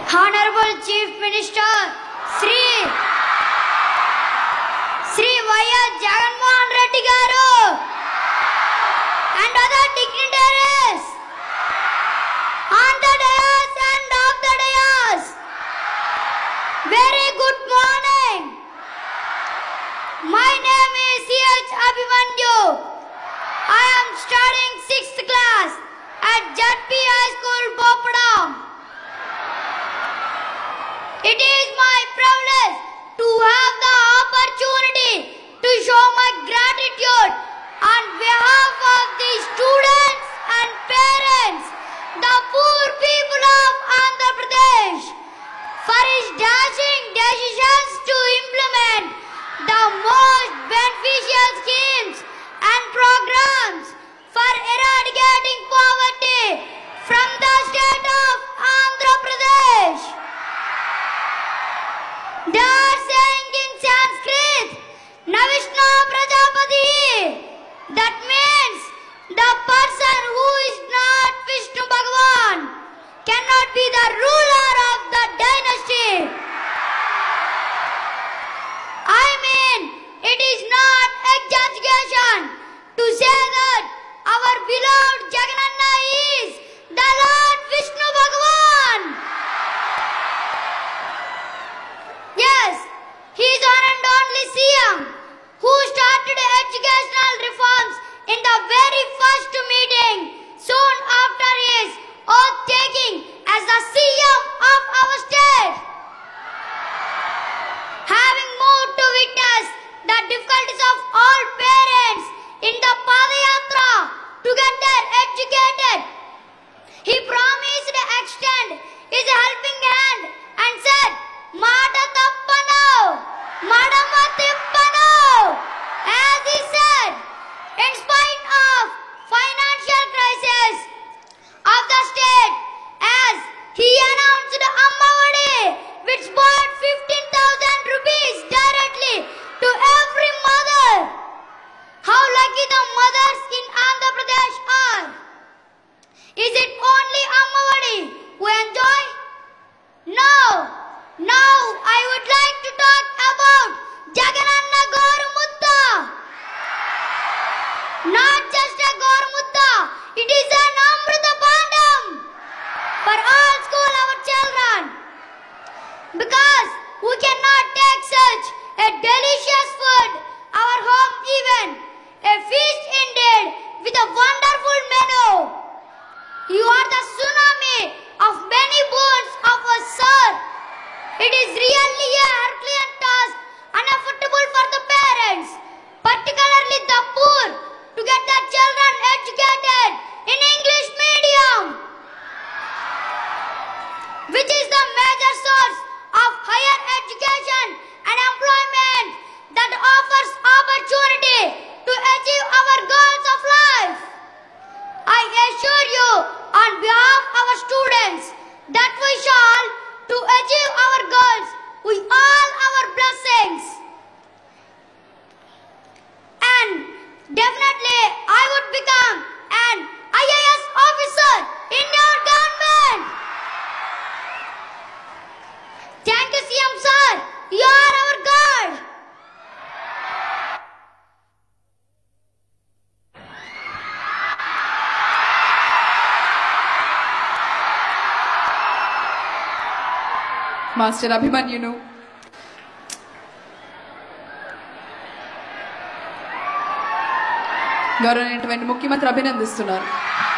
Honorable Chief Minister Sri Y.S. Jagannath Reddy Garu and other dignitaries on the dais and off the dais. Very good morning. My name is C.H. Abhimanyu. I am studying 6th class at JP High School, Boppadam. It is my privilege to have the opportunity to show my gratitude on behalf of the students and parents, the poor people of Andhra Pradesh, for his dashing decisions to implement the most beneficial schemes and programs for eradicating poverty from the state of Andhra Pradesh. They are saying in Sanskrit, Navishna Prajapati. That means the person who is not Vishnu Bhagavan cannot be the ruler of the dynasty. I mean, it is not exaggeration to say that our beloved Jagannatha is the Lord Vishnu Bhagavan. Yes, he is one and only CM who started educational reforms in the very first meeting soon after his oath taking as the CM of our state. Having moved to witness the difficulties of all parents in the Padayatra to get them educated, he promised to extend his helping hand and said, Mata tappano, madama tippano. As he said, in spite of financial crisis of the state, as he announced Ammavadi, which brought 15,000 rupees directly to every mother. How lucky the mothers in Andhra Pradesh are. Is it only Ammavadi who enjoy? No. Now I would like to talk about Jagannatha Gorumutta. Not just a Gorumutta, it is an Amrita Pandam for all school our children. Because we cannot take such a delicious food our home even, a feast indeed with a wonderful menu. You are the tsunami of many boons of us, sir. It is really a Herculean task, unaffordable for the parents, particularly the poor, to get their children educated in English medium, which is the major source of higher education and employment that offers opportunity to achieve our goals of life. I assure you on behalf of our students that we shall to achieve our goals with all our blessings. And definitely I would become an IAS officer in your government. Thank you, CM sir. You are our God. Master Abhimanyu గౌరవనీయులైన ముఖ్యమంత్రి అభినందిస్తున్నారు.